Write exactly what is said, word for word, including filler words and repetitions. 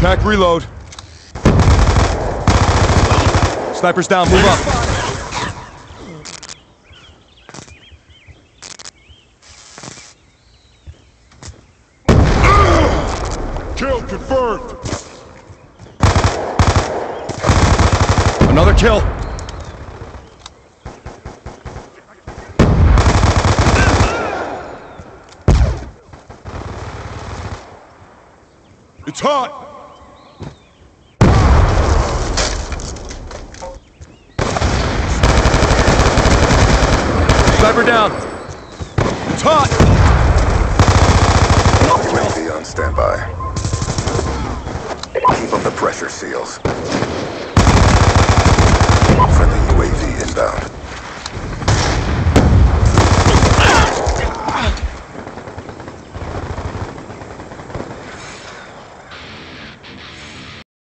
Pack reload. Sniper's down, move up. Kill confirmed. Another kill. It's hot. Sniper down. It's hot. U A V on standby. Keep up the pressure, SEALs. Friendly U A V inbound.